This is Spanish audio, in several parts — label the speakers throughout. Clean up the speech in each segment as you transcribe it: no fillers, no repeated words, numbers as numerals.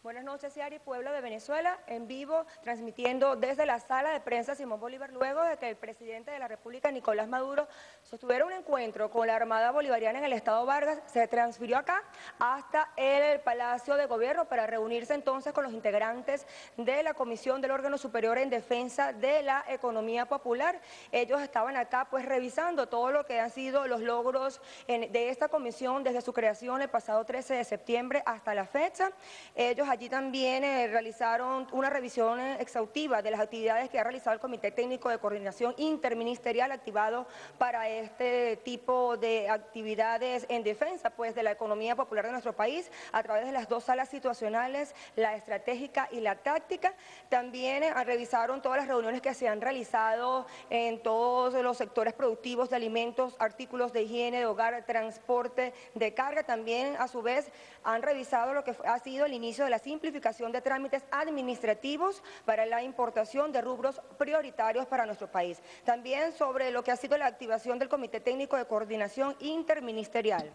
Speaker 1: Buenas noches, Ciari, pueblo de Venezuela, en vivo, transmitiendo desde la sala de prensa Simón Bolívar, luego de que el presidente de la República, Nicolás Maduro, sostuviera un encuentro con la Armada Bolivariana en el estado Vargas, se transfirió acá hasta el Palacio de Gobierno para reunirse entonces con los integrantes de la Comisión del Órgano Superior en Defensa de la Economía Popular. Ellos estaban acá pues revisando todo lo que han sido los logros de esta comisión desde su creación el pasado 13 de septiembre hasta la fecha. Ellos allí también realizaron una revisión exhaustiva de las actividades que ha realizado el Comité Técnico de Coordinación Interministerial activado para este tipo de actividades en defensa pues, de la economía popular de nuestro país a través de las dos salas situacionales, la estratégica y la táctica. También revisaron todas las reuniones que se han realizado en todos los sectores productivos de alimentos, artículos de higiene, de hogar, transporte, de carga. También a su vez han revisado lo que ha sido el inicio de la simplificación de trámites administrativos para la importación de rubros prioritarios para nuestro país. También sobre lo que ha sido la activación del Comité Técnico de Coordinación Interministerial.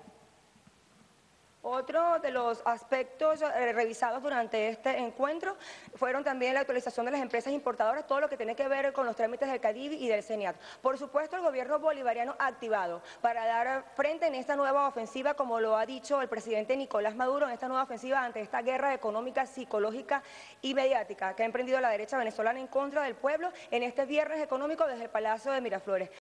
Speaker 1: Otro de los aspectos revisados durante este encuentro fueron también la actualización de las empresas importadoras, todo lo que tiene que ver con los trámites del CADIVI y del CENIAT. Por supuesto, el gobierno bolivariano activado para dar frente en esta nueva ofensiva, como lo ha dicho el presidente Nicolás Maduro, en esta nueva ofensiva ante esta guerra económica, psicológica y mediática que ha emprendido la derecha venezolana en contra del pueblo en este viernes económico desde el Palacio de Miraflores.